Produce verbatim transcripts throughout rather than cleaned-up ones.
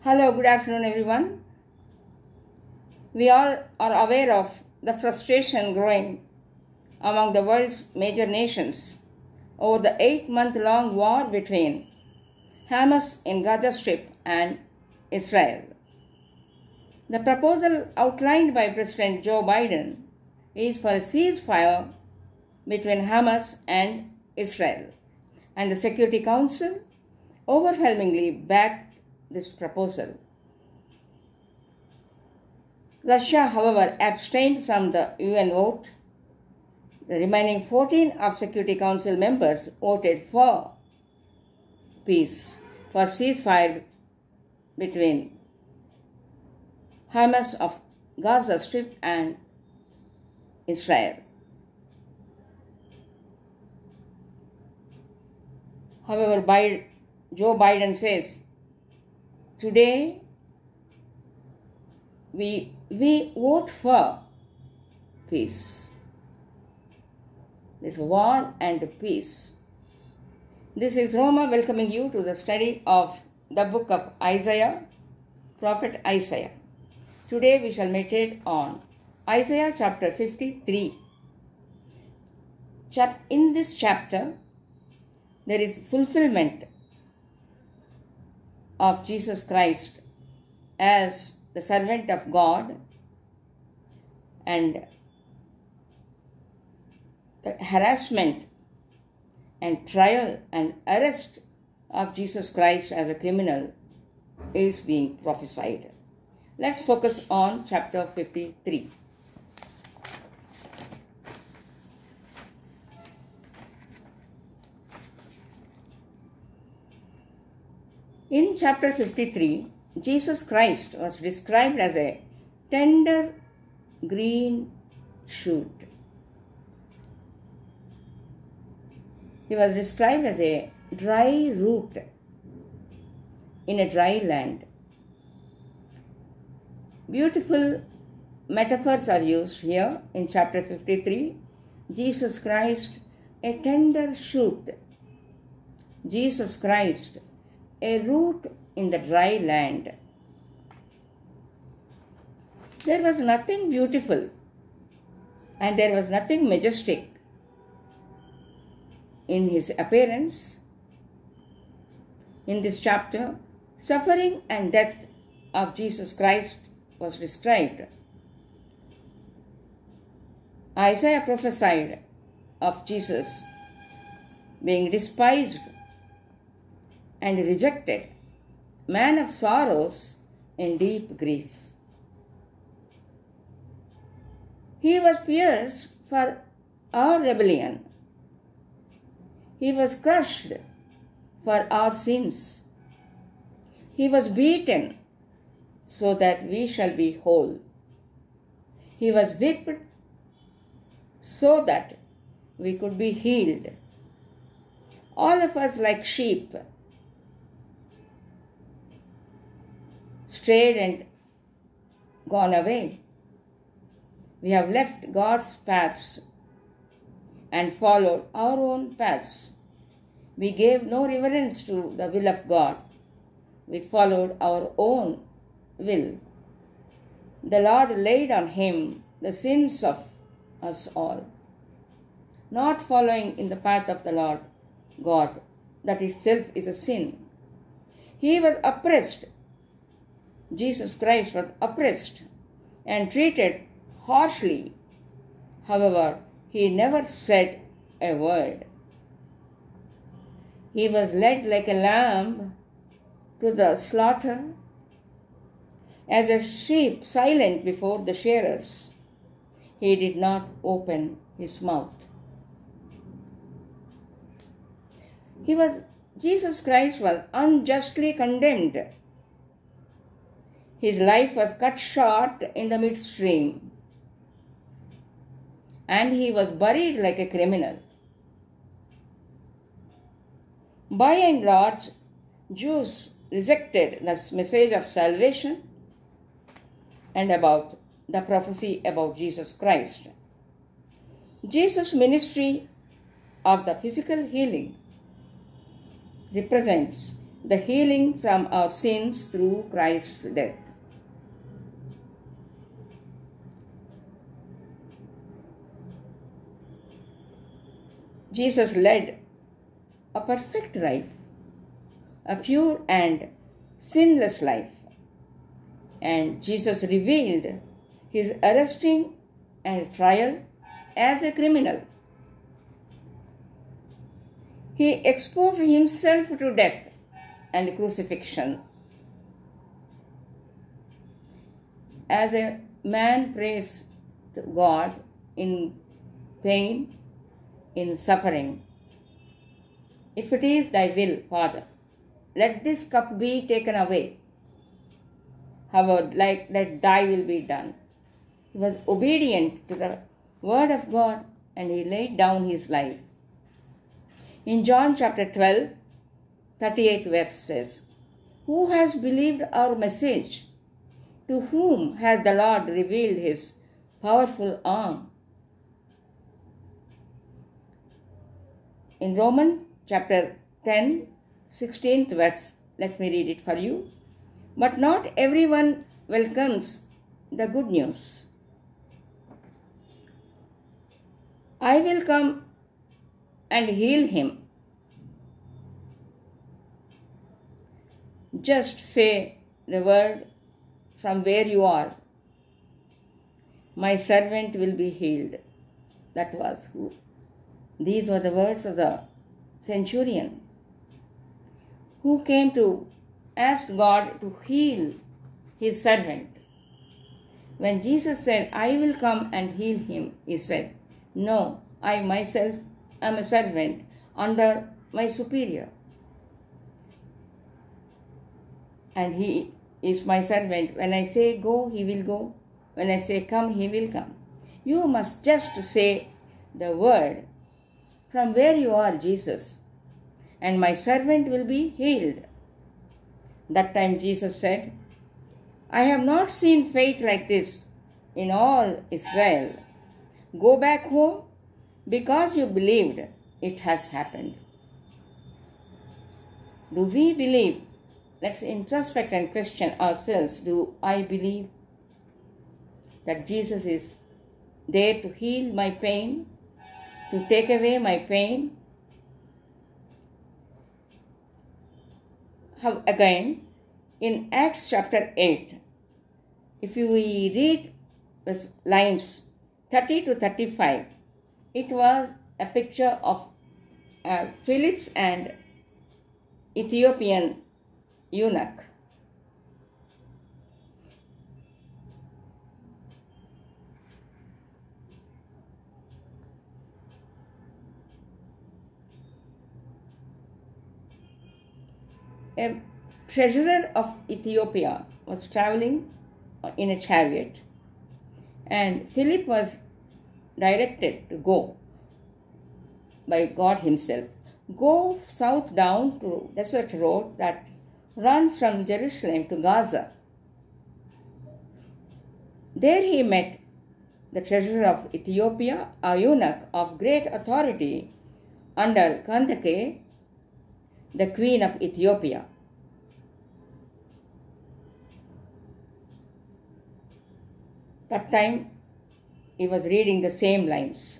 Hello, good afternoon, everyone. We all are aware of the frustration growing among the world's major nations over the eight-month-long war between Hamas in Gaza Strip and Israel. The proposal outlined by President Joe Biden is for a ceasefire between Hamas and Israel, and the Security Council overwhelmingly backed this proposal. Russia, however, abstained from the U N vote. The remaining fourteen of Security Council members voted for peace, for ceasefire between Hamas of Gaza Strip and Israel. However, Biden, Joe Biden says, today we, we vote for peace. This war and peace. This is Roma welcoming you to the study of the book of Isaiah, Prophet Isaiah. Today we shall meditate on Isaiah chapter fifty-three. Chap- in this chapter, there is fulfillment of Jesus Christ as the servant of God, and the harassment and trial and arrest of Jesus Christ as a criminal is being prophesied. Let's focus on chapter fifty-three. In chapter fifty-three, Jesus Christ was described as a tender green shoot. He was described as a dry root in a dry land. Beautiful metaphors are used here in chapter fifty-three. Jesus Christ, a tender shoot. Jesus Christ, a root in the dry land. There was nothing beautiful and there was nothing majestic in his appearance. In this chapter, suffering and death of Jesus Christ was described. Isaiah prophesied of Jesus being despised and rejected, man of sorrows and deep grief. He was pierced for our rebellion. He was crushed for our sins. He was beaten so that we shall be whole. He was whipped so that we could be healed. All of us, like sheep, strayed and gone away. We have left God's paths and followed our own paths. We gave no reverence to the will of God. We followed our own will. The Lord laid on him the sins of us all. Not following in the path of the Lord God, that itself is a sin. He was oppressed. Jesus Christ was oppressed and treated harshly. However, he never said a word. He was led like a lamb to the slaughter, as a sheep silent before the shearers. He did not open his mouth. He was, Jesus Christ was unjustly condemned. His life was cut short in the midstream, and he was buried like a criminal. By and large, Jews rejected the message of salvation and about the prophecy about Jesus Christ. Jesus' ministry of the physical healing represents the healing from our sins through Christ's death. Jesus led a perfect life, a pure and sinless life, and Jesus revealed his arresting and trial as a criminal. He exposed himself to death and crucifixion. As a man prays to God in pain, in suffering, "If it is thy will, Father, let this cup be taken away. However, like that thy will be done." He was obedient to the word of God and he laid down his life. In John chapter twelve, thirty-eighth verse says, "Who has believed our message? To whom has the Lord revealed his powerful arm?" In Romans chapter ten, sixteenth verse, let me read it for you. "But not everyone welcomes the good news. I will come and heal him. Just say the word from where you are. My servant will be healed." That was who. These were the words of the centurion who came to ask God to heal his servant. When Jesus said, "I will come and heal him," he said, "No, I myself am a servant under my superior. And he is my servant. When I say go, he will go. When I say come, he will come. You must just say the word from where you are, Jesus, and my servant will be healed." That time Jesus said, "I have not seen faith like this in all Israel. Go back home, because you believed, it has happened." Do we believe? Let's introspect and question ourselves. Do I believe that Jesus is there to heal my pain, to take away my pain? How, again, in Acts chapter eight, if you read the lines thirty to thirty-five, it was a picture of uh, Philip's and Ethiopian eunuch. A treasurer of Ethiopia was traveling in a chariot, and Philip was directed to go by God himself. Go south down to desert road that runs from Jerusalem to Gaza. There he met the treasurer of Ethiopia, a eunuch of great authority under Kandake, the queen of Ethiopia. That time he was reading the same lines,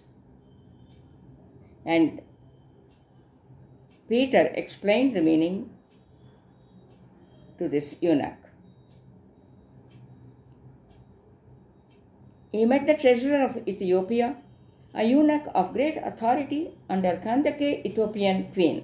and Peter explained the meaning to this eunuch. He met the treasurer of Ethiopia, a eunuch of great authority under Kandake, Ethiopian queen.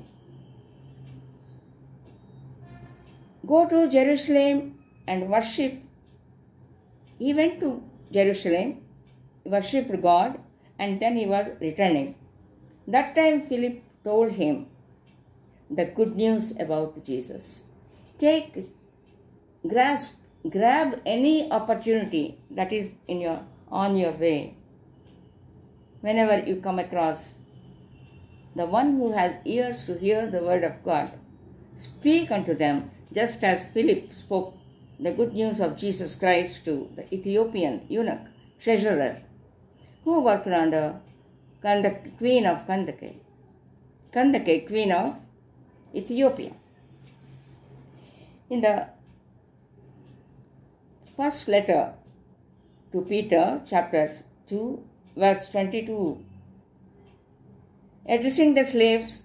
Go to Jerusalem and worship. He went to Jerusalem, worshipped God, and then he was returning. That time Philip told him the good news about Jesus. Take, grasp, grab any opportunity that is in your on your way. Whenever you come across the one who has ears to hear the word of God, speak unto them, just as Philip spoke the good news of Jesus Christ to the Ethiopian eunuch, treasurer, who worked under Kandake, queen of Kandake, Kandake, queen of Ethiopia. In the first letter to Peter, chapter two, verse twenty-two, addressing the slaves,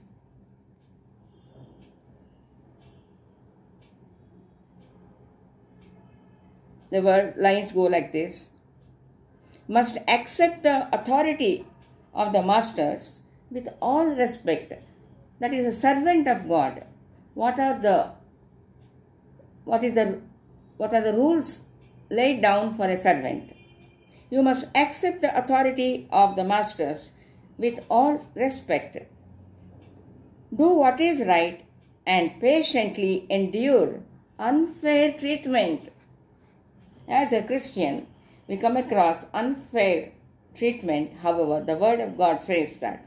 the word lines go like this: must accept the authority of the masters with all respect. That is a servant of God. What are the what is the what are the rules laid down for a servant? You must accept the authority of the masters with all respect. Do what is right and patiently endure unfair treatment. As a Christian, we come across unfair treatment. However, the Word of God says that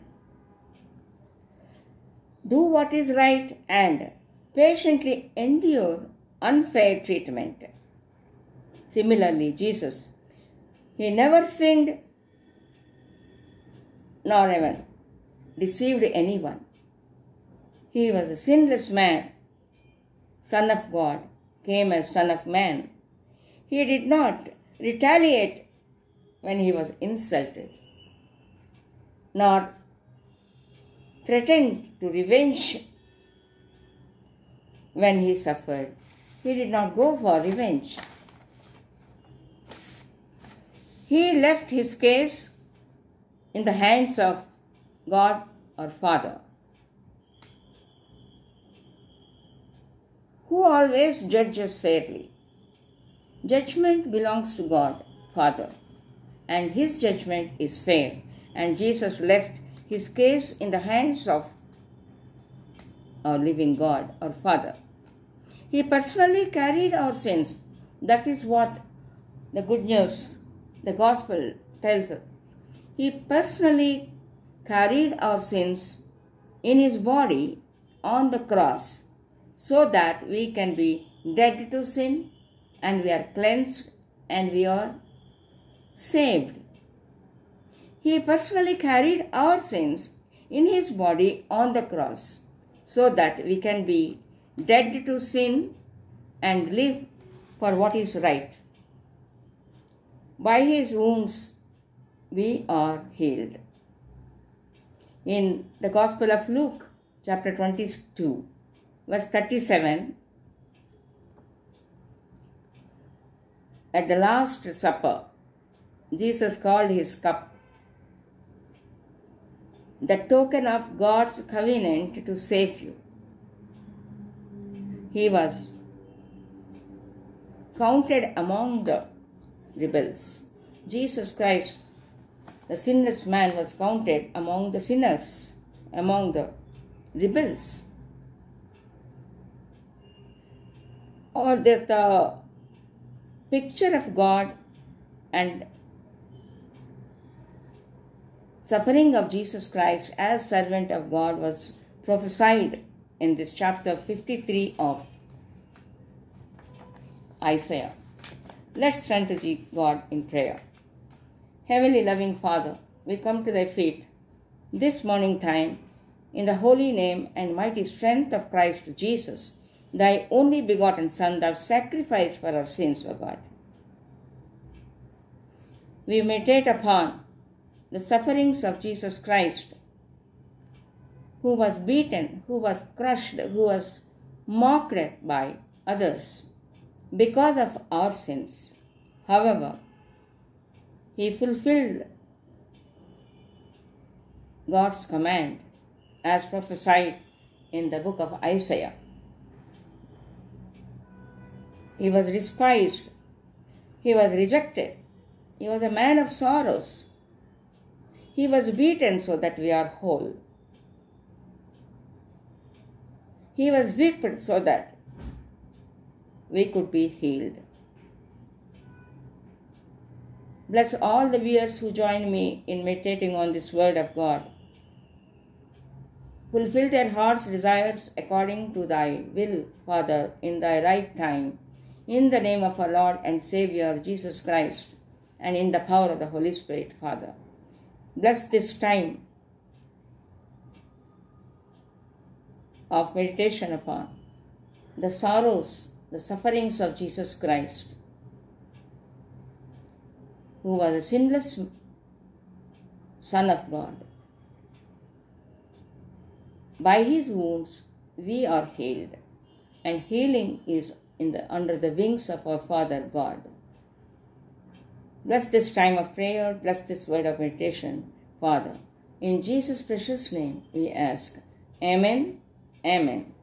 do what is right and patiently endure unfair treatment. Similarly, Jesus, he never sinned nor ever deceived anyone. He was a sinless man, Son of God, came as Son of Man. He did not retaliate when he was insulted, nor threatened to revenge when he suffered. He did not go for revenge. He left his case in the hands of God or Father, who always judges fairly. Judgment belongs to God, Father, and his judgment is fair. And Jesus left his case in the hands of our living God, our Father. He personally carried our sins. That is what the good news, the gospel tells us. He personally carried our sins in his body on the cross so that we can be dead to sin and we are cleansed and we are saved. He personally carried our sins in his body on the cross so that we can be dead to sin and live for what is right. By his wounds we are healed. In the Gospel of Luke, chapter twenty-two, verse thirty-seven, at the Last Supper, Jesus called his cup the token of God's covenant to save you. He was counted among the rebels. Jesus Christ, the sinless man, was counted among the sinners, among the rebels. Or that the picture of God and suffering of Jesus Christ as servant of God was prophesied in this chapter fifty-three of Isaiah. Let's turn to God in prayer. Heavenly loving Father, we come to thy feet this morning time in the holy name and mighty strength of Christ Jesus, thy only begotten Son, thou sacrificed for our sins, O God. We meditate upon the sufferings of Jesus Christ, who was beaten, who was crushed, who was mocked at by others because of our sins. However, he fulfilled God's command as prophesied in the book of Isaiah. He was despised, he was rejected, he was a man of sorrows. He was beaten so that we are whole. He was whipped so that we could be healed. Bless all the viewers who join me in meditating on this word of God. Fulfill their heart's desires according to thy will, Father, in thy right time, in the name of our Lord and Savior, Jesus Christ, and in the power of the Holy Spirit, Father. Bless this time of meditation upon the sorrows the sufferings of Jesus Christ, who was a sinless Son of God. By his wounds we are healed, and healing is in the, under the wings of our Father God. Bless this time of prayer, bless this word of meditation, Father. In Jesus' precious name we ask. Amen. Amen.